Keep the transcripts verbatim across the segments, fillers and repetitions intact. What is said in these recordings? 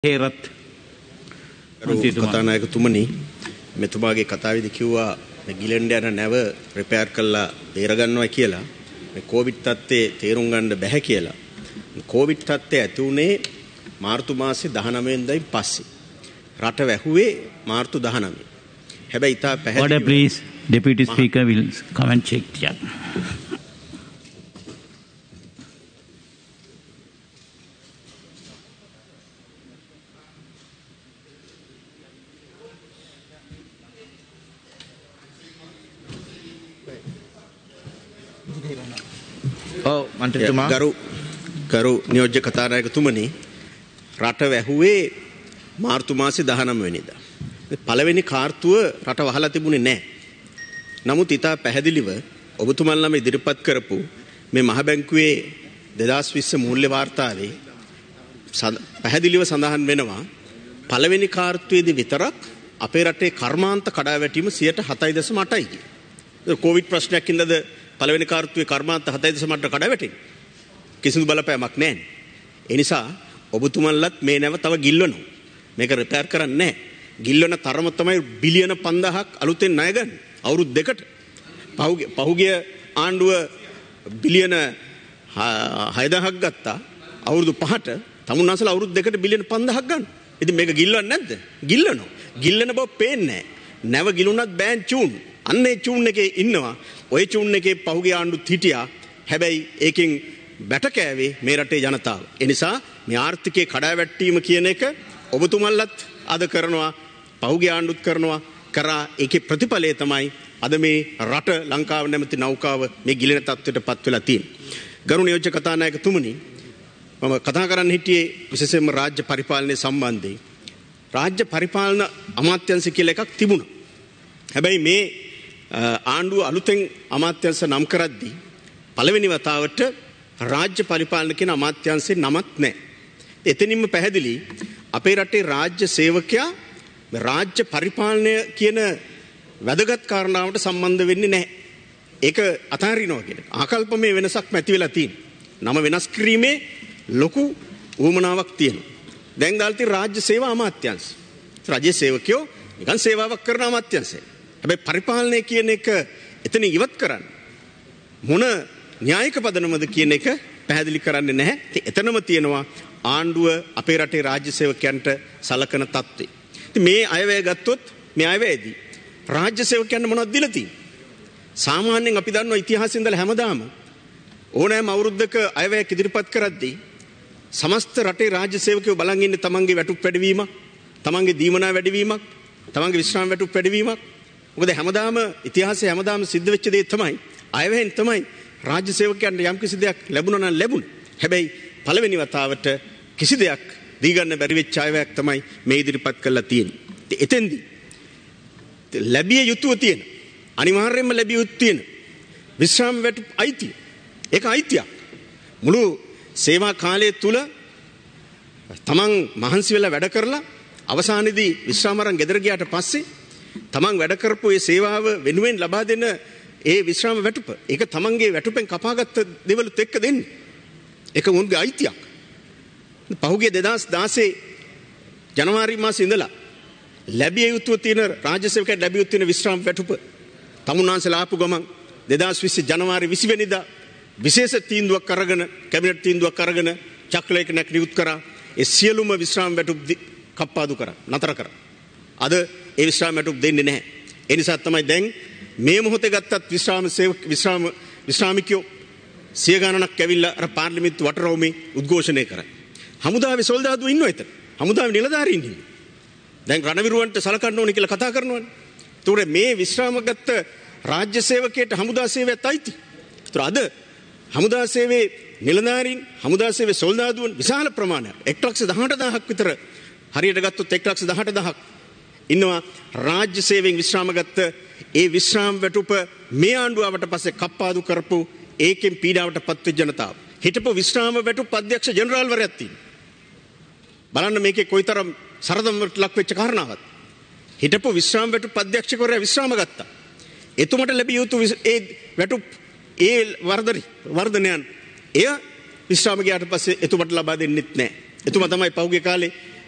හේරත් කතානායකතුමනි මෙතුමාගේ කතාවේදී කිව්වා මේ ගිලෙන්ඩ යන නැව රිපෙයාර් කරලා බේර ගන්නවා කියලා. මේ කොවිඩ් තත්ත්වයේ තේරුම් ගන්න බැහැ කියලා. කොවිඩ් තත්ත්වය ඇති උනේ මාර්තු මාසේ දහනවය වෙනිදායින් පස්සේ. රට වැහුවේ මාර්තු දහනවය. හැබැයි ඉතා පැහැදිලිව Order please. Deputy Speaker will come and check. Yeah. ඔව් මන්ත්‍රීතුමා ගරු ගරු නියෝජ්‍ය කතානායකතුමනි රට වැහුවේ මාර්තු මාසේ දහනවය වෙනිදා. පළවෙනි කාර්තුව රට වහලා තිබුණේ නැහැ. නමුත් ඉතා පැහැදිලිව ඔබතුමන්ලාම ඉදිරිපත් කරපු මේ මහ බැංකුවේ දෙදාස් විස්ස මූල්‍ය වාර්තාවේ පැහැදිලිව සඳහන් වෙනවා පළවෙනි කාර්තුවේදී විතරක් අපේ රටේ කර්මාන්ත කඩාවැටීම සියයට හතයි දශම අටයි කියලා. කොවිඩ් ප්‍රශ්නයක් ඉඳද පළවෙනි කාර්තුවේ කර්මාන්ත හතයි දශම අට කඩාවැටෙන්නේ. කිසිදු බලපෑමක් නැහැ. ඒ නිසා ඔබතුමන්ලත් මේ නැව තව ගිල්වනවා. මේක රිපෙයාර් කරන්නේ නැහැ. ගිල්වන තරම තමයි බිලියන පන්දාහක් අලුතෙන් ණය ගන්න. අවුරුදු දෙකට. පහුගිය පහුගිය ආණ්ඩුව බිලියන හයදාහක් ගත්තා. අවුරුදු පහට තමුන්නාසලා අවුරුදු දෙකට බිලියන පන්දාහක් ගන්න. ඉතින් මේක ගිල්වන්නේ නැද්ද? ගිල්වනවා. ගිල්ලන බව පේන්නේ නැහැ. නැව ගිලුණත් බෑන් චූන්. අන්න ඒ චූන් එකේ ඉන්නවා. ඔය චූන් එකේ පහුගිය ආණ්ඩුත් හිටියා. හැබැයි ඒකෙන් බැට කෑවේ මේ රටේ ජනතාව. ඒ නිසා මේ ආර්ථිකයේ කඩාවැටීම කියන එක ඔබතුමන්ලත් අද කරනවා. පහුගිය ආණ්ඩුත් කරනවා. කරා ඒකේ ප්‍රතිඵලය තමයි අද මේ රට ලංකාව නැමැති නෞකාව මේ ගිලෙන තත්ත්වයට පත් වෙලා තියෙන්නේ. ගරු නියෝජ්‍ය කතානායකතුමනි මම කතා කරන්න හිටියේ විශේෂයෙන්ම රාජ්‍ය පරිපාලනය සම්බන්ධයෙන්. රාජ්‍ය පරිපාලන අමාත්‍යාංශ කියලා එකක් තිබුණා. හැබැයි මේ ආණ්ඩුව අලුතෙන් අමාත්‍යාංශ නම් කරද්දී පළවෙනි වතාවට රාජ්‍ය පරිපාලන කියන අමාත්‍යාංශේ නමක් නැහැ. එතනින්ම පැහැදිලි අපේ රටේ රාජ්‍ය සේවකයා රාජ්‍ය පරිපාලනය කියන වැදගත් කාරණාවට සම්බන්ධ වෙන්නේ නැහැ. ඒක අතාරිනවා කියන ආකල්පමය වෙනසක් නැති වෙලා තියෙනවා. නම වෙනස් කිරීමේ ලොකු උවමනාවක් තියෙනවා. දැන් දාල්ති රාජ්‍ය සේවා අමාත්‍යාංශ. රාජ්‍ය සේවකයෝ නිකන් සේවාවක් කරන අමාත්‍යාංශය. හැබැයි පරිපාලනය කියන එක එතන ඉවත් කරන්න මොන න්‍යායික පදනමද කියන එක පැහැදිලි කරන්නේ නැහැ. එතනම තියෙනවා ආණ්ඩුව අපේ රටේ රාජ්‍ය සේවකයන්ට සලකන තත්ත්වය. ඉතින් මේ අයවැය ගත්තොත් මේ අයවැයේදී රාජ්‍ය සේවකයන්ට මොනවද දීලා තියෙන්නේ? සාමාන්‍යයෙන් අපි දන්නවා ඉතිහාසයේ ඉඳලා හැමදාම ඕනෑම අවුරුද්දක අයවැයක් ඉදිරිපත් කරද්දී සමස්ත රටේ රාජ්‍ය සේවකයෝ බලන් ඉන්නේ තමන්ගේ වැටුප් වැඩිවීමක්, තමන්ගේ දීමනා වැඩිවීමක්, තමන්ගේ විශ්‍රාම වැටුප් වැඩිවීමක්. මොකද හැමදාම ඉතිහාසයේ හැමදාම සිද්ධ වෙච්ච දේ තමයි අයවැයෙන් තමයි රාජ්‍ය සේවකයන්ට යම් කිසි දෙයක් ලැබුණා නම් ලැබුණ. හැබැයි පළවෙනි වතාවට කිසි දෙයක් දී ගන්න බැරි වෙච්ච අයවැයක් තමයි මේ ඉදිරිපත් කරලා තියෙන්නේ. එතෙන්දී ලැබිය යුතුව තියෙන අනිවාර්යයෙන්ම ලැබිය යුතු තියෙන විශ්‍රාම වැටුප් අයිතිය. ඒක අයිතියක්. මුළු සේවා කාලය තුල තමන් මහන්සි වෙලා වැඩ කරලා අවසානයේදී විශ්‍රාම අරන් ගෙදර ගියාට පස්සේ තමන් වැඩ කරපු ඒ සේවාව වෙනුවෙන් ලබා දෙන ඒ විශ්‍රාම වැටුප ඒක තමන්ගේ වැටුපෙන් කපාගත්ත දේවලුත් එක්ක දෙන්නේ. ඒක උන්ගේ අයිතියක්. පහුගිය දෙදාස් දාසයේ ජනවාරි මාසේ ඉඳලා ලැබිය යුතුව තියෙන රාජ්‍ය සේවකයන්ට ලැබිය යුතු තියෙන විශ්‍රාම වැටුප තමුන්නාන්සලා ආපු ගමන් දෙදාස් විස්ස ජනවාරි විසි වෙනිදා විශේෂ තීන්දුවක් අරගෙන කැබිනට් තීන්දුවක් අරගෙන චක්‍රලේඛනයක් නිකුත් කරා. ඒ සියලුම විශ්‍රාම වැටුප් කප්පාදු කරා, නතර කරා. අද ඒ විශ්‍රාම වැටුප් දෙන්නේ නැහැ. ඒ නිසා තමයි දැන් මේ මොහොතේ ගත්තත් විශ්‍රාම සේවක විශ්‍රාම විශ්‍රාමිකයෝ සිය ගණනක් ඇවිල්ලා අර පාර්ලිමේන්තු වටරවුමේ උද්ඝෝෂණය කරා. හමුදාවේ සොල්දාදුවෝ ඉන්නව එතන. හමුදාවේ නිලධාරීන් ඉන්නවා. දැන් රණවිරුවන්ට සලකන්න ඕනේ කියලා කතා කරනවානේ. ඒතකොට මේ විශ්‍රාම ගත්ත රාජ්‍ය සේවකයට හමුදා සේවයත් අයිති. ඒතකොට අද හමුදා සේවයේ නිලධාරීන් හමුදා සේවයේ සොල්දාදුවන් විශාල ප්‍රමාණයක් එක ලක්ෂ දහඅට දහසක් විතර හරියට ගත්තොත් එක ලක්ෂ දහඅට දහසක් ඉන්නවා රාජ්‍ය සේවයෙන් විශ්‍රාම ගත්ත ඒ විශ්‍රාම වැටුප මේ ආණ්ඩුවට පස්සේ කප්පාදු කරපු ඒකෙන් පීඩාවට පත්වෙච්ච ජනතාව. හිටපු විශ්‍රාම වැටුප් අධ්‍යක්ෂ ජෙනරාල්වරයෙක් තියෙනවා. බලන්න මේකේ කොයිතරම් සරදමකට ලක් වෙච්ච කාරණාවක්. හිටපු විශ්‍රාම වැටුප් අධ්‍යක්ෂකවරයා විශ්‍රාම ගත්තා. එතුමට ලැබිය යුතු ඒ වැටුප් ඒ වර්ධනි වර්ධනයන් එය විශ්‍රාම ගියාට පස්සේ එතුමට ලබා දෙන්නෙත් නැහැ. එතුමා තමයි පහුගිය කාලේ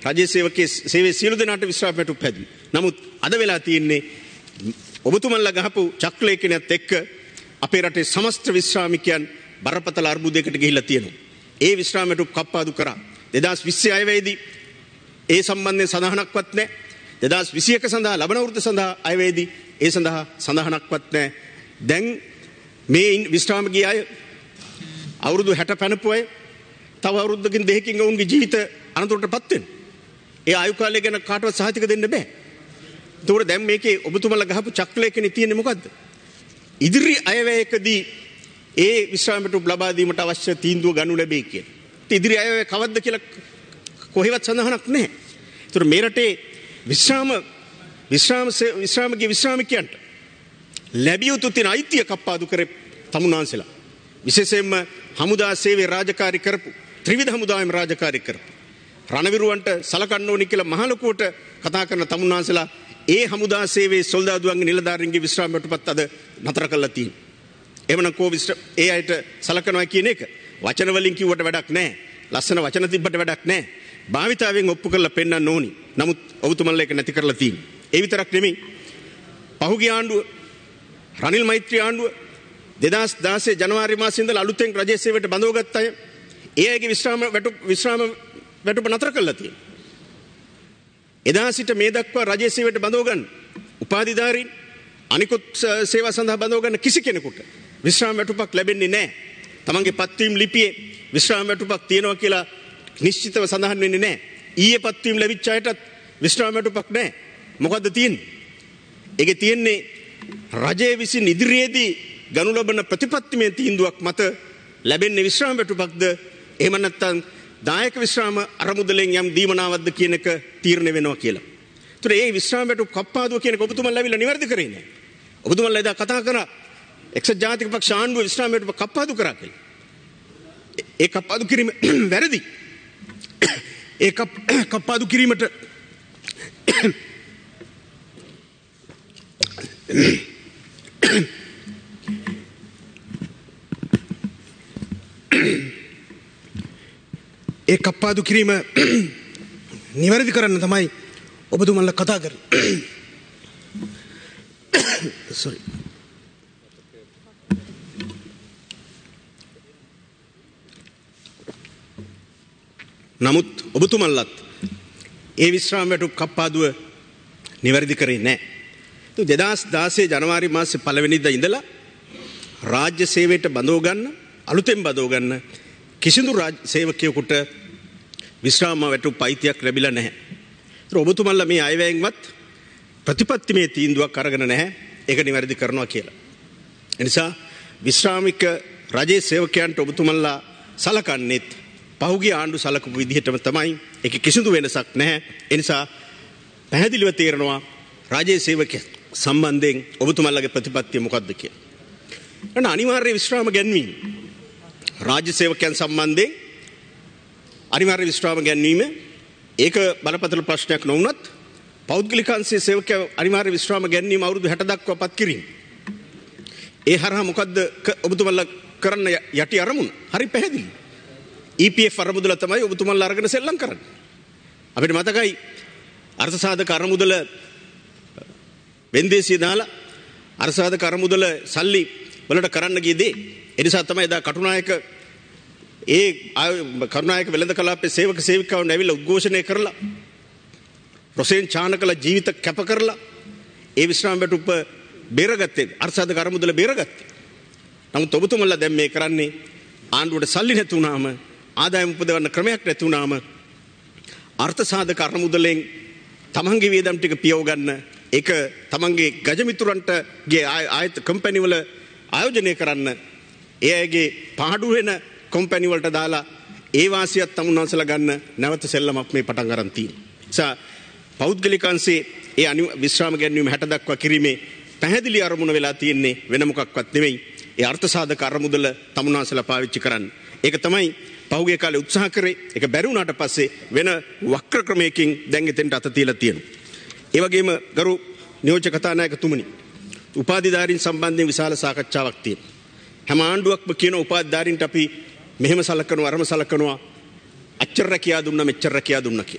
රජයේ සේවකයේ සේවයේ සියලු දෙනාට විශ්‍රාම වැටුප් හැදුවේ. නමුත් අද වෙලා තියෙන්නේ ඔබතුමන්ලා ගහපු චක්‍රලේඛනයත් එක්ක අපේ රටේ සමස්ත විශ්‍රාමිකයන් බරපතල අර්බුදයකට ගිහිල්ලා තියෙනවා. ඒ විශ්‍රාම වැටුප් කප්පාදු කරා. දෙදාස් විස්සේ අයවැයේදී ඒ සම්බන්ධයෙන් සඳහනක්වත් නැහැ. දෙදාස් විසි එක සඳහා ලබන අවුරුද්ද සඳහා අයවැයේදී ඒ සඳහා සඳහනක්වත් නැහැ. දැන් මේ විශ්‍රාම ගිය අය අවුරුදු හැට පැනපු අය තව අවුරුද්දකින් දෙකකින් ඔවුන්ගේ ජීවිත අනතුරටපත් වෙනවා. ඒ ආයු කාලය ගැන කාටවත් සහතික දෙන්න බෑ. ඒතකොට දැන් මේකේ ඔබතුමලා ගහපු චක්‍රලේඛනේ තියෙන්නේ මොකද්ද? ඉදිරි අයවැයකදී ඒ විශ්‍රාම වැටුප් ලබා දීමට අවශ්‍ය තීන්දුව ගනු ලැබෙයි කියලා. ඉදිරි අයවැය කවද්ද කියලා කොහෙවත් සඳහනක් නැහැ. ඒතකොට මේ රටේ විශ්‍රාම විශ්‍රාම විශ්‍රාමගේ විශ්‍රාමිකයන්ට ලැබිය යුතු තියෙන අයිතිය කප්පාදු කරේ තමුන්වහන්සේලා. විශේෂයෙන්ම හමුදා සේවයේ රාජකාරී කරපු ත්‍රිවිධ හමුදාවෙම රාජකාරී කරපු රණවිරුවන්ට සලකන්න ඕනි කියලා මහලොකුවට කතා කරන තමුන්වහන්සේලා ඒ හමුදා සේවයේ සොල්දාදුවන්ගේ නිලධාරීන්ගේ විශ්‍රාම වැටුපත් අද නතර කළා තියෙනවා. එවනම් කෝ ඒ අයට සලකනවා කියන එක වචන වලින් කිව්වට වැඩක් නැහැ. ලස්සන වචන තිබ්බට වැඩක් නැහැ. භාවිතාවෙන් ඔප්පු කරලා පෙන්නන්න ඕනි. නමුත් ඔබතුමන්ලා ඒක නැති කරලා තියෙනවා. ඒ විතරක් නෙමෙයි. පහුගිය ආණ්ඩුව රනිල් මෛත්‍රී ආණ්ඩුව දෙදාස් දාසය ජනවාරි මාසයේ ඉඳලා අලුතෙන් රජයේ සේවයට බඳවගත්ත අය ඒ අයගේ විශ්‍රාම වැටුප් විශ්‍රාම වැටුප නතර කළා තියෙනවා. එදා සිට මේ දක්වා රජයේ සේවයට බඳව ගන්න උපාධිධාරීන් අනිකුත් සේවා සඳහා බඳව ගන්න කිසි කෙනෙකුට විශ්‍රාම වැටුපක් ලැබෙන්නේ නැහැ. තමන්ගේ පත්වීම් ලිපියේ විශ්‍රාම වැටුපක් තියෙනවා කියලා නිශ්චිතව සඳහන් වෙන්නේ නැහැ. ඊයේ පත්වීම් ලැබිච්ච අයටත් විශ්‍රාම වැටුපක් නැහැ. මොකද්ද තියෙන්නේ? ඒකේ තියෙන්නේ රජයේ විසින් ඉදිරියේදී ගනු ලබන ප්‍රතිපත්තිමය තීන්දුවක් මත ලැබෙන්නේ විශ්‍රාම වැටුපක්ද එහෙම නැත්නම් දායක විශ්‍රාම අරමුදලෙන් යම් දීමනාවක්ද කියන එක තීරණය වෙනවා කියලා. ඒතර ඒ විශ්‍රාම වැටුප් කප්පාදුව කියන එක ඔබතුමන්ලා ලැබිලා නිවැරදි කරේ නැහැ. ඔබතුමන්ලා එදා කතා කරා එක්සත් ජාතික පක්ෂ ආණ්ඩුව විශ්‍රාම වැටුප කප්පාදු කරා කියලා. ඒ කප්පාදු කිරීම වැරදි. ඒ කප්පාදු කිරීමට ඒ කප්පාදු කිරීම නිවැරදි කරන්න තමයි ඔබතුමන්ලා කතා කරන්නේ. sorry. නමුත් ඔබතුමන්ලත් ඒ විශ්‍රාම වැටුප් කප්පාදුව නිවැරදි කරේ නැහැ. දෙදාස් දාසය ජනවාරි මාසේ පළවෙනිදා ඉඳලා රාජ්‍ය සේවයට බඳව ගන්න අලුතෙන් බඳව ගන්න කිසිදු රාජ්‍ය සේවකයෙකුට විශ්‍රාම වැටුප් අයිතියක් ලැබිලා නැහැ. ඒත් ඔබතුමන්ලා මේ අයවැයෙන්වත් ප්‍රතිපත්තිමේ තීන්දුවක් අරගෙන නැහැ. ඒක නිවැරදි කරනවා කියලා. ඒ නිසා විශ්‍රාමික රජයේ සේවකයන්ට ඔබතුමන්ලා සලකන්නේත් පහුගිය ආණ්ඩු සලකපු විදිහටම තමයි. ඒක කිසිදු වෙනසක් නැහැ. ඒ නිසා පැහැදිලිව තේරෙනවා රජයේ සේවකයන් සම්බන්ධයෙන් ඔබතුමන්ලාගේ ප්‍රතිපත්තිය මොකක්ද කියලා. එන අනිවාර්ය විශ්‍රාම ගැන්වීම රාජ්‍ය සේවකයන් සම්බන්ධයෙන් අනිවාර්ය විශ්‍රාම ගැන්වීම ඒක බලපතල ප්‍රශ්නයක් නොවුනත් පෞද්ගලික අංශයේ සේවකයන් අනිවාර්ය විශ්‍රාම ගැන්වීම අවුරුදු හැට දක්වා පත් කිරීම. ඒ හරහා මොකද්ද ඔබතුමන්ලා කරන්න යටි අරමුණ? හරි පැහැදිලි. E P F අරමුදල තමයි ඔබතුමන්ලා අරගෙන සෙල්ලම් කරන්නේ. අපිට මතකයි අර්ථ සාධක අරමුදල වෙන්දේසිය දාලා අර්ථ සාධක අරමුදල සල්ලි වලට කරන්න ගිය දේ. ඒ නිසා තමයි එදා කටුනායක ඒ කරුණායක වෙළඳ කලාපයේ සේවක සේවිකාවන් ඇවිල්ලා උද්ඝෝෂණය කරලා රොසෙන් චානකල ජීවිත කැප කරලා ඒ විශ්‍රාම වැටුප බේරගත්තේ අර්ථ සාධක අරමුදල බේරගත්තේ. නමුත් ඔබතුමන්ලා දැන් මේ කරන්නේ ආණ්ඩුවට සල්ලි නැති වුණාම ආදායම් උපදවන්න ක්‍රමයක් නැති වුණාම අර්ථ සාධක අරමුදලෙන් තමන්ගේ වියදම් ටික පියව ගන්න ඒක තමන්ගේ ගජමිතුරන්ට ගේ ආයත කම්පැනි වල ආයෝජනය කරන්න ඒ අයගේ පාඩු වෙන කම්පැනි වලට දාලා ඒ වාසියත් තමුන්වන්සලා ගන්න නැවත සෙල්ලමක් මේ පටන් ගන්න තියෙනවා. ඒ නිසා පෞද්ගලික අංශයේ ඒ අනි විශ්‍රාම ගැන්වීම හැට දක්වා කිරීමේ පැහැදිලි අරමුණ වෙලා තියෙන්නේ වෙන මොකක්වත් නෙමෙයි. ඒ අර්ථ සාධක අරමුදල තමුන්වන්සලා පාවිච්චි කරන්න. ඒක තමයි පහුගිය කාලේ උත්සාහ කරේ. ඒක බැරි වුණාට පස්සේ වෙන වක්‍ර ක්‍රමයකින් දැන් එතෙන්ට අත තියලා තියෙනවා. ඒ වගේම ගරු නියෝජ්‍ය කතානායකතුමනි උපාධිධාරීන් සම්බන්ධයෙන් විශාල සාකච්ඡාවක් තියෙනවා. හැම ආණ්ඩුවක්ම කියන උපාධිධාරීන්ට අපි මෙහෙම සලකනවා අරම සලකනවා අච්චර රැකියා දුන්නා මෙච්චර රැකියා දුන්නා කියලා.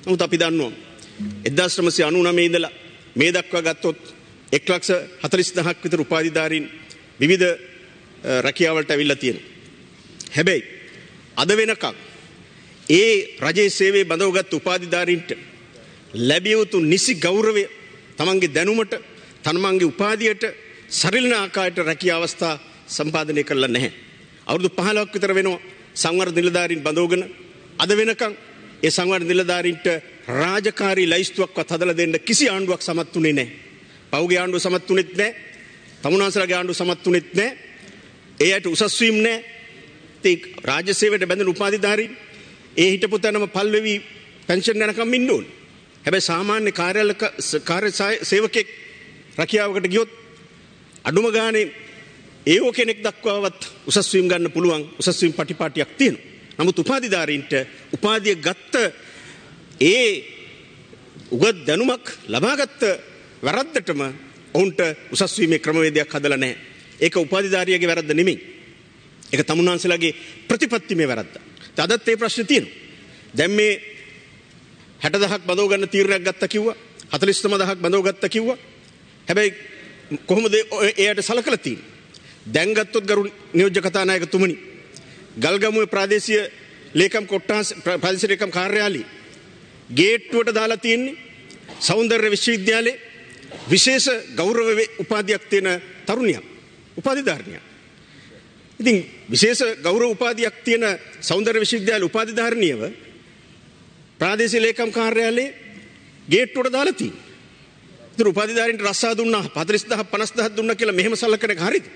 නමුත් අපි දන්නවා එක්දාස් නවසිය අනූනවය ඉඳලා මේ දක්වා ගත්තොත් එක් ලක්ෂ හතළිස් දහසක් විතර උපාධිධාරීන් විවිධ රැකියාවලට ඇවිල්ලා තියෙනවා. හැබැයි අද වෙනකම් ඒ රජයේ සේවයේ බඳවගත් උපාධිධාරීන්ට ලැබිය යුතු නිසි ගෞරවය තමන්ගේ දැනුමට තමන්ගේ උපාධියට සරිලන ආකාරයට රැකියා අවස්ථා සම්පාදනය කරලා නැහැ. අවුරුදු පහළොවක් විතර වෙනවා සංවර්ධන නිලධාරීන් බඳවගෙන අද වෙනකම් ඒ සංවර්ධන නිලධාරීන්ට රාජකාරී ලයිස්තුවක්වත් හදලා දෙන්න කිසි ආණ්ඩුවක් සමත් වුණේ නැහැ. පහුගිය ආණ්ඩුව සමත් වුණෙත් නැහැ. තමුන්නාන්සලාගේ ආණ්ඩුව සමත් වුණෙත් නැහැ. ඒ අයට උසස් වීම නැහැ. ඒ රාජ්‍ය සේවයට බැඳෙන උපාධිධාරීන් ඒ හිටපු තැනම පල්වෙවි පෙන්ෂන් යනකම් ඉන්න ඕනේ. හැබැයි සාමාන්‍ය කාර්යාල කාර්ය සේවකෙක් රැකියාවකට ගියොත් අඩුම ගානේ ඒෝ කෙනෙක් දක්වාවත් උසස් වීම ගන්න පුළුවන් උසස් වීම පටිපාටියක් තියෙනවා. නමුත් උපාධිධාරීන්ට උපාධිය ගත්ත ඒ උගත් දැනුමක් ලබාගත්ත වැරද්දටම ඔවුන්ට උසස් වීමේ ක්‍රමවේදයක් හදලා නැහැ. ඒක උපාධිධාරියගේ වැරද්ද නෙමෙයි. ඒක තමුන්නාන්සලාගේ ප්‍රතිපත්තිමේ වැරද්ද. අදත් ඒ ප්‍රශ්නේ තියෙනවා. දැන් මේ හැට දහසක් බඳව ගන්න තීරණයක් ගත්තා කිව්වා. හතළිස් දහසක් බඳව ගත්තා කිව්වා. හැබැයි කොහොමද එයාට සලකලා තියෙන්නේ? දැන් ගත්තොත් ගරු නියෝජ්‍ය කතානායකතුමනි ගල්ගමුවේ ප්‍රාදේශීය ලේකම් කොට්ටාස ප්‍රාදේශීය ලේකම් කාර්යාලයේ ගේට්ටුවට දාලා තියෙන්නේ සෞන්දර්ය විශ්වවිද්‍යාලයේ විශේෂ ගෞරව උපාධියක් තියෙන තරුණියක් උපාධිධාරිනියක්. ඉතින් විශේෂ ගෞරව උපාධියක් තියෙන සෞන්දර්ය විශ්වවිද්‍යාල උපාධිධාරිනියව ප්‍රාදේශීය ලේකම් කාර්යාලයේ ගේට්ටුවට දාලා තියෙනවා. ඉතින් උපාධිධාරීන්ට රස්සා දුන්නා හතළිස් දහසක් පනස් දහසක් දුන්නා කියලා මෙහෙම සලකන එක හරියද?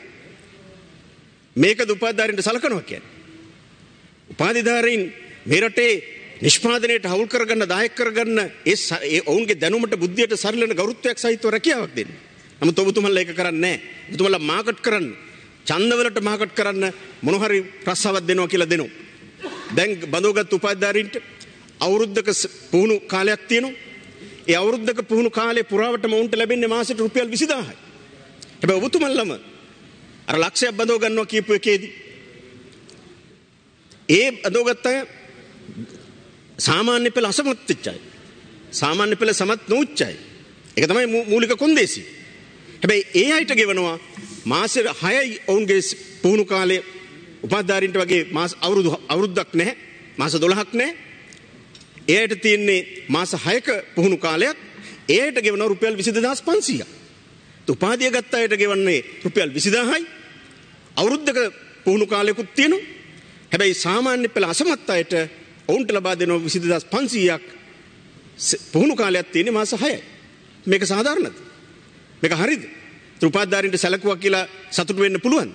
මේකද උපාධිධාරීන්ට සලකනවා කියන්නේ? උපාධිධාරීන් මේ රටේ නිෂ්පාදනයට හවුල් කරගන්න දායක කරගන්න ඒ ඔවුන්ගේ දැනුමට බුද්ධියට සරිලන ගෞරවයක් සහිතව රැකියාවක් දෙන්න. නමුත් ඔබතුමන්ලා ඒක කරන්නේ නැහැ. ඔබතුමන්ලා මාකට් කරන්න, ඡන්දවලට මාකට් කරන්න මොන හරි රස්සාවක් දෙනවා කියලා දෙනවා. දැන් බඳවගත් උපාධිධාරීන්ට අවුරුද්දක පුහුණු කාලයක් තියෙනවා. ඒ අවුරුද්දක පුහුණු කාලේ පුරාවටම ඔවුන්ට ලැබෙන්නේ මාසෙට රුපියල් විසි දහසයි. හැබැයි ඔබතුමන්ලම අර ලක්ෂයක් බඳව ගන්නවා කියපු එකේදී ඒ බඳවගත්ත අය සාමාන්‍ය පෙළ අසමත් වෙච්ච අය. සාමාන්‍ය පෙළ සමත් නොවුච්ච අය. ඒක තමයි මූලික කොන්දේසි. හැබැයි ඒ අයට ගෙවනවා මාසෙ හයයි ඔවුන්ගේ පුහුණු කාලේ උපාධිධාරීන්ට වගේ මාස අවුරුදු අවුරුද්දක් නැහැ. මාස දොළහක් නැහැ. ඒ අයට තියෙන්නේ මාස හයක පුහුණු කාලයක්. ඒ අයට ගෙවනවා රුපියල් විසි දෙදාස් පන්සීයක්. උපාධිය ගත්ත අයට ගෙවන්නේ රුපියල් විසි දහසයි. අවුරුද්දක පුහුණු කාලයකුත් තියෙනවා. හැබැයි සාමාන්‍ය පෙළ අසමත් අයට ඔවුන්ට ලබා දෙනවා විසි දෙදාස් පන්සීයක්. පුහුණු කාලයක් තියෙන්නේ මාස හයයි. මේක සාධාරණද? මේක හරිද? උපාධිධාරීන්ට සැලකුවා කියලා සතුටු වෙන්න පුළුවන්.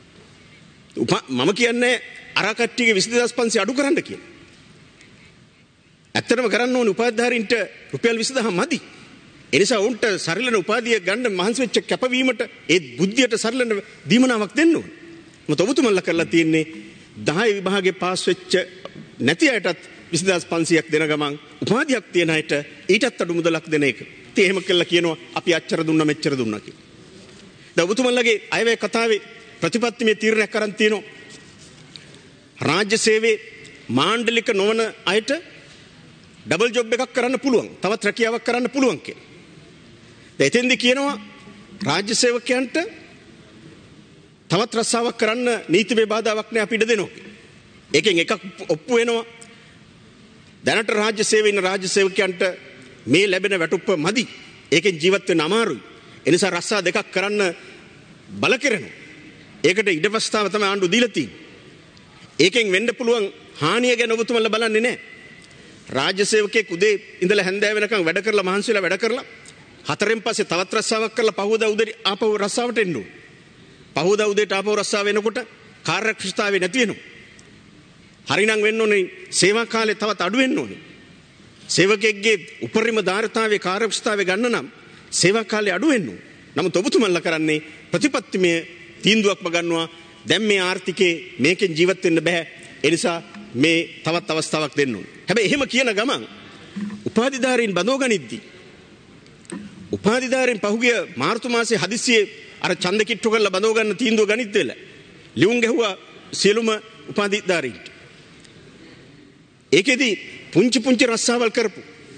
මම කියන්නේ අර කට්ටියගේ විසි දෙදාස් පන්සීය අඩු කරන්න කියලා. ඇත්තටම කරන්න ඕනේ උපාධිධාරීන්ට රුපියල් විසි දහසක් මදි. ඒ නිසා උන්ට සරිලන උපාධිය ගන්න මහන්සි වෙච්ච කැපවීමට ඒ බුද්ධියට සරිලන දීමනාවක් දෙන්න ඕනේ. මොකද ඔබතුමන්ලා කරලා තියෙන්නේ දහය විභාගේ පාස් වෙච්ච නැති අයටත් විසි දෙදාස් පන්සීයක් දෙන ගමන් උපාධියක් තියෙන අයට ඊටත් අඩු මුදලක් දෙන එක. ඉතින් එහෙම කළා කියනවා අපි අච්චර දුන්නා මෙච්චර දුන්නා කියලා. දැන් ඔබතුමන්ලාගේ අයවැය කතාවේ ප්‍රතිපත්තිමේ තීරණයක් කරන් තියෙනවා. රාජ්‍ය සේවයේ මාණ්ඩලික නොවන අයට ඩබල් ජොබ් එකක් කරන්න පුළුවන්. තවත් රැකියාවක් කරන්න පුළුවන් කියලා. දැන් එතෙන්දි කියනවා රාජ්‍ය සේවකයන්ට තවත් රස්සාවක් කරන්න නීතිමය බාධාවක් නෑ අපි ඉඩ දෙනවා. ඒකෙන් එකක් ඔප්පු වෙනවා. දැනට රාජ්‍ය සේවයේ ඉන්න රාජ්‍ය සේවකයන්ට මේ ලැබෙන වැටුප්ප මදි. ඒකෙන් ජීවත් වෙන්න අමාරුයි. ඒ නිසා රස්සා දෙකක් කරන්න බල කෙරෙනවා. ඒකට ඉඩ ප්‍රස්තාව තමයි ආණ්ඩුව දීලා තියෙන්නේ. ඒකෙන් වෙන්න පුළුවන් හානිය ගැන ඔබතුමන්ලා බලන්නේ නෑ. රාජ්‍ය සේවකයෙක් උදේ ඉඳලා හැන්දෑව වෙනකන් වැඩ කරලා මහන්සි වෙලා වැඩ කරලා හතරෙන් පස්සේ තවත් රස්සාවක් කරලා පහුවදා උදේ ආපහු රස්සාවට එන්න ඕනේ. පහුවදා උදේට ආපහු රස්සාව වෙනකොට කාර්යක්ෂමතාවය නැති වෙනවා. හරිනම් වෙන්න ඕනේ සේවා කාලේ තවත් අඩු වෙන්න ඕනේ. සේවකයෙක්ගේ උපරිම ධාරිතාවයේ කාර්යක්ෂමතාවය ගන්න නම් සේවා කාලේ අඩු වෙන්න ඕනේ. නමුත් ඔබතුමන්ලා කරන්නේ ප්‍රතිපත්තිමය තීන්දුවක්ම ගන්නවා. දැන් මේ ආර්ථිකේ මේකෙන් ජීවත් වෙන්න බෑ. ඒ නිසා මේ තවත් අවස්ථාවක් දෙන්න ඕනේ. හැබැයි එහෙම කියන ගමන් උපාධිධාරීන් බඳව ගනිද්දී උපාධිධාරීන් පහුගිය මාර්තු මාසයේ හදිස්සියේ අර ඡන්ද කිට්ටු කරලා බඳව ගන්න තීන්දුව ගනිත් වෙලා ලියුම් ගැහුවා සියලුම උපාධිධාරීන්ට. ඒකෙදි පුංචි පුංචි රස්සාවල් කරපු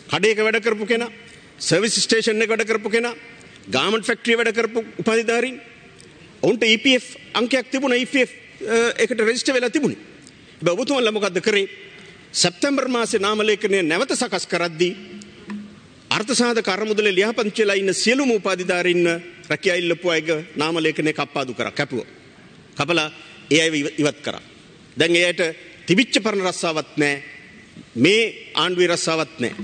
කඩේක වැඩ කරපු කෙනා, සර්විස් ස්ටේෂන් එක වැඩ කරපු කෙනා, ගාමන්ට් ෆැක්ටරි වැඩ කරපු උපාධිධාරීන් ඔවුන්ට E P F අංකයක් තිබුණා. E P F එකට රෙජිස්ටර් වෙලා තිබුණේ. හැබැයි ඔබතුමන්ලා මොකද්ද කරේ? සැප්තැම්බර් මාසේ නාම ලේඛනය නැවත සකස් කරද්දී අර්ථසාධක අරමුදලේ ලියාපදිංචි වෙලා ඉන්න සියලුම උපාධිධාරීන් රැකියා ඉල්ලපු අයගේ නාම ලේඛනය කප්පාදු කරා, කැපුවා. කපලා ඒ අයව ඉවත් කරා. දැන් එයාට තිබිච්ච පරණ රස්සාවක් නැහැ. මේ ආණ්ඩුවේ රස්සාවක් නැහැ.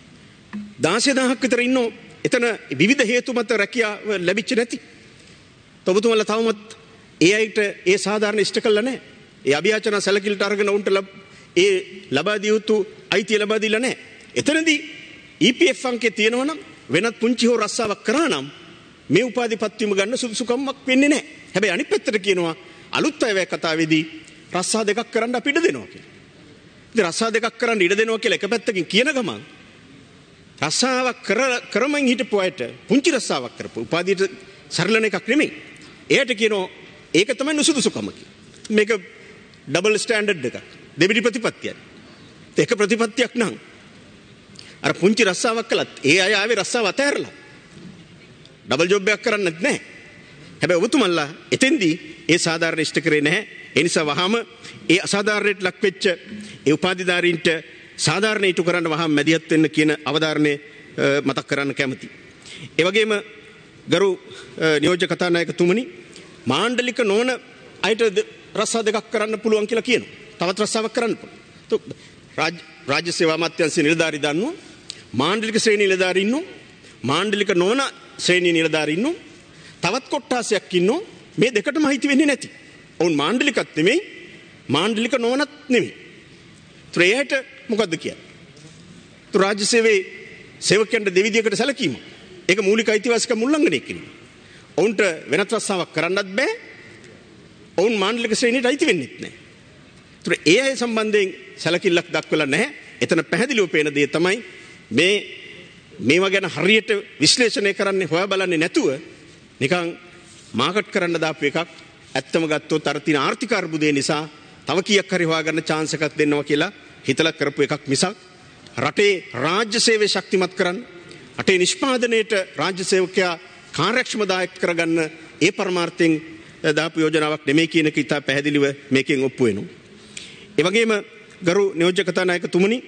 දහස් දහසක් විතර ඉන්නෝ එතන විවිධ හේතු මත රැකියාව ලැබිච්ච නැති. ඔබතුමන්ලා තවමත් ඒ අයට ඒ සාධාරණ ඉෂ්ට කළා නැහැ. ඒ අභියාචන සැලකිලිට අරගෙන උන්ට ඒ ලබා දිය යුතු අයිතිය ලබා දීලා නැහැ. එතනදී E P F අංකේ තියෙනවා නම් වෙනත් පුංචි හෝ රස්සාවක් කරා නම් මේ උපාධිපත්වීම ගන්න සුදුසුකමක් වෙන්නේ නැහැ. හැබැයි අනිත් පැත්තට කියනවා අලුත් අය වේ කතාවේදී රස්සා දෙකක් කරන්න අපි ඉඩ දෙනවා කියලා. ඉතින් රස්සා දෙකක් කරන්න ඉඩ දෙනවා කියලා එක පැත්තකින් කියන ගමන් රස්සාවක් කර කරමින් හිටපු අයට පුංචි රස්සාවක් කරපු උපාධියට සරලන එකක් නෙමෙයි. එයාට කියනවා ඒක තමයි නුසුදුසුකම කියලා. මේක ඩබල් ස්ටෑන්ඩඩ් එකක්. දෙවිඩි ප්‍රතිපත්තියක්. ඒක ප්‍රතිපත්තියක් නම් අර පුංචි රස්සාවක් කළත් ඒ අය ආවේ රස්සාව අතහැරලා. ඩබල් ජොබ් එකක් කරන්නත් නැහැ. හැබැයි ඔබතුමන්ලා එතෙන්දී ඒ සාධාරණ ඉෂ්ට කරේ නැහැ. ඒ නිසා වහාම ඒ අසාධාරණයට ලක් වෙච්ච ඒ උපාධිධාරීන්ට සාධාරණ ඊට කරන්න වහාම මැදිහත් වෙන්න කියන අවධාරණය මතක් කරන්න කැමතියි. ඒ වගේම ගරු නියෝජ්‍ය කතානායකතුමනි, මාණ්ඩලික නොවන අයට රස්සා දෙකක් කරන්න පුළුවන් කියලා කියනවා. තවත් රස්සාවක් කරන්න පුළුවන්. රාජ්‍ය රාජ්‍ය සේවා අමාත්‍යාංශයේ නිලධාරී දන්නවා, මාණ්ඩලික ශ්‍රේණි නිලධාරී ඉන්නෝ, මාණ්ඩලික නොවන ශ්‍රේණි නිලධාරී ඉන්නෝ, තවත් කොට්ටාසයක් ඉන්නෝ. මේ දෙකටම අයිති වෙන්නේ නැති. ඔවුන් මාණ්ඩලිකත් නෙමෙයි, මාණ්ඩලික නොවනත් නෙමෙයි. ත්‍රේයට මොකද්ද කියන්නේ? තු රාජ්‍ය සේවයේ සේවකයන්ට දෙවිදියකට සැලකීම. ඒක මූලික අයිතිවාසිකම් උල්ලංඝනය කිරීම. ඔවුන්ට වෙනත් රස්සාවක් කරන්නත් බෑ. ඔවුන් මාණ්ඩලික ශ්‍රේණියට අයිති වෙන්නෙත් නැහැ. ඒතර ඒ අය සම්බන්ධයෙන් සැලකිල්ලක් දක්වලා නැහැ. එතන පැහැදිලිව පේන දේ තමයි මේ මේවා ගැන හරියට විශ්ලේෂණය කරන්නේ, හොයා බලන්නේ නැතුව නිකන් මාකට් කරන්න දාපු එකක්. ඇත්තම ගත්තොත් අර තියෙන ආර්ථික අර්බුදය නිසා තව කීයක් හරි හොයාගන්න chance එකක් දෙන්නවා කියලා හිතලා කරපු එකක් මිසක් රටේ රාජ්‍ය සේවය ශක්තිමත් කරන්න, රටේ නිෂ්පාදනයේට රාජ්‍ය සේවකයා කාර්යක්ෂමදායක කරගන්න ඒ පරමාර්ථයෙන් දාපු යෝජනාවක් නෙමෙයි කියන එක ඉතා පැහැදිලිව මේකෙන් ඔප්පු වෙනවා. ඒ වගේම ගරු නියෝජ්‍ය කතානායකතුමනි,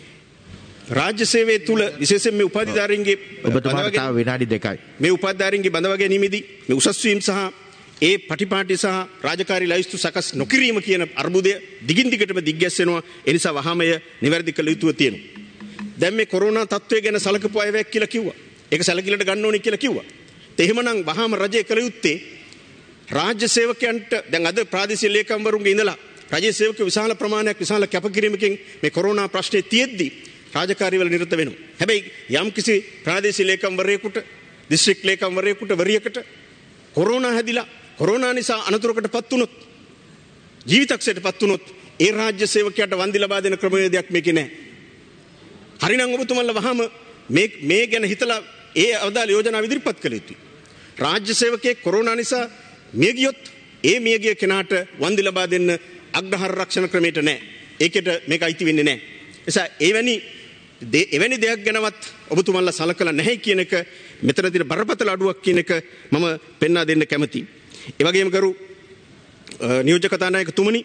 රාජ්‍ය සේවයේ තුල විශේෂයෙන් මේ උපාධිධාරීන්ගේ ඔබතුමාට තව විනාඩි දෙකයි. මේ උපාධිධාරීන්ගේ බඳවා ගැනීමේදී මේ උසස් වීම සහ ඒ පටිපාටි සහ රාජකාරී ලයිස්තු සකස් නොකිරීම කියන අර්බුදය දිගින් දිගටම දිග්ගැස්සෙනවා. ඒ නිසා වහාමය නිවැරදි කළ යුතුව තියෙනවා. දැන් මේ කොරෝනා තත්ත්වය ගැන සලකපු අයවැක් කියලා කිව්වා. ඒක සැලකිල්ලට ගන්න ඕනේ කියලා කිව්වා. ඒ එහෙමනම් වහාම රජය කළ යුත්තේ රාජ්‍ය සේවකයන්ට දැන් අද ප්‍රාදේශීය ලේකම්වරුන්ගේ ඉඳලා රජයේ සේවක විශාල ප්‍රමාණයක් විශාල කැපකිරීමකින් මේ කොරෝනා ප්‍රශ්නේ තියෙද්දි රාජකාරී වල නිරත වෙනවා. හැබැයි යම් කිසි ප්‍රාදේශීය ලේකම්වරයෙකුට, දිස්ත්‍රික් ලේකම්වරයෙකුට, වරියකට කොරෝනා හැදිලා කොරෝනා නිසා අනතුරකටපත් වුණොත්, ජීවිතක්ෂයටපත් වුණොත් ඒ රාජ්‍ය සේවකයාට වන්දි ලබා දෙන ක්‍රමවේදයක් මේකේ නැහැ. හරිනම් ඔබතුමන්ලා වහාම මේ මේ ගැන හිතලා ඒ අවදාළ යෝජනා ඉදිරිපත් කළ යුතුයි. රාජ්‍ය සේවකයෙක් කොරෝනා නිසා මිය ගියොත් ඒ මිය ගිය කෙනාට වන්දි ලබා දෙන්න අග්‍රහාර රක්ෂණ ක්‍රමයට නැහැ. ඒකට මේක අයිති වෙන්නේ නැහැ. එසා එවැනි එවැනි දෙයක් ගැනවත් ඔබතුමන්ලා සලකලා නැහැ කියන එක මෙතන තියෙන බරපතල අඩුවක් කියන එක මම පෙන්වා දෙන්න කැමතියි. ඒ වගේම කරු නියෝජ්‍ය කතානායකතුමනි,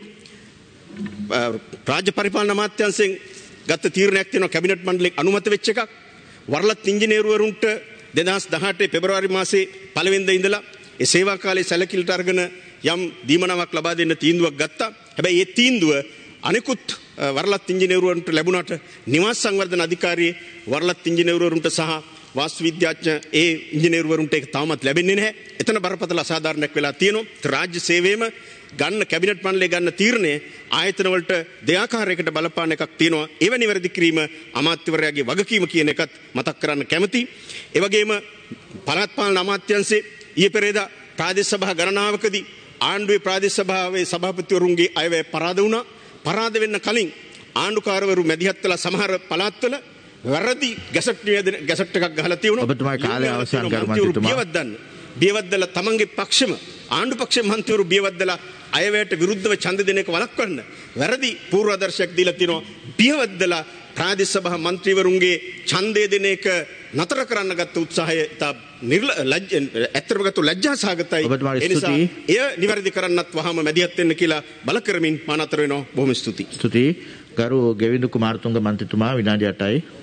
රාජ්‍ය පරිපාලන අමාත්‍යාංශයෙන් ගත්ත තීරණයක් තියෙනවා, කැබිනට් මණ්ඩලයෙන් අනුමත වෙච්ච එකක්. වරලත් ඉංජිනේරුවරුන්ට දෙදහස් දහඅට පෙබරවාරි මාසේ පළවෙනිදා ඉඳලා ඒ සේවා කාලයේ සැලකිලිට අරගෙන යම් දීමනාවක් ලබා දෙන්න තීන්දුවක් ගත්තා. හැබැයි ඒ තීන්දුව අනිකුත් වරලත් ඉංජිනේරුවන්ට ලැබුණාට නිවාස සංවර්ධන අධිකාරියේ වරලත් ඉංජිනේරුවරුන්ට සහ වාස්තු විද්‍යාඥ ඒ ඉංජිනේරුවරුන්ට ඒක තාමත් ලැබෙන්නේ නැහැ. එතන බරපතල අසාධාරණයක් වෙලා තියෙනවා. රාජ්‍ය සේවයේම ගන්න කැබිනට් මණ්ඩලයේ ගන්න තීරණය ආයතන වලට දෙආකාරයකට බලපාන එකක් තියෙනවා. ඒව නිවැරදි කිරීම අමාත්‍යවරයාගේ වගකීම කියන එකත් මතක් කරන්න කැමතියි. ඒ වගේම පළාත් පාලන අමාත්‍යාංශයේ ඊයේ පෙරේදා ප්‍රාදේශ සභා ගණනාවකදී ආණ්ඩුවේ ප්‍රාදේශ සභාවේ සභාපතිවරුන්ගේ අයවැය පරාද වුණා. පරාද වෙන්න කලින් ආණ්ඩුකාරවරු මැදිහත් කළ සමහර පළාත්වල වැරදි ගැසට් නිවේදන ගැසට් එකක් ගහලා තියෙනවා. ඔබතුමාගේ කාලය අවසන් කරු මන්ත්‍රීතුමා. බියවද්දන්න. බියවද්දලා තමන්ගේ පක්ෂම ආණ්ඩු පක්ෂයේ මන්ත්‍රීවරු බියවද්දලා අයවැයට විරුද්ධව ඡන්ද දෙන එක වළක්වන්න වැරදි පූර්වාදර්ශයක් දීලා තිනවා. බියවද්දලා ප්‍රාදේශ සභා මන්ත්‍රීවරුන්ගේ ඡන්දය දෙන එක නතර කරන්න ගත්ත උත්සාහය තා නිර්ලජ්ජ ඇත්තටම ගත්ත ලැජ්ජා සහගතයි. ඒ නිසා එය නිවැරදි කරන්නත් වහම මැදිහත් වෙන්න කියලා බල කරමින් මා නතර වෙනවා. බොහොම ස්තුතියි. ස්තුතියි. ගරු ගෙවිඳු කුමාරතුංග මන්ත්‍රීතුමා විනාඩි අටයි.